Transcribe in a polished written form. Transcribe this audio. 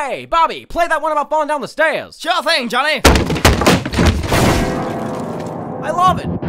Hey, Bobby, play that one about falling down the stairs. Sure thing, Johnny. I love it.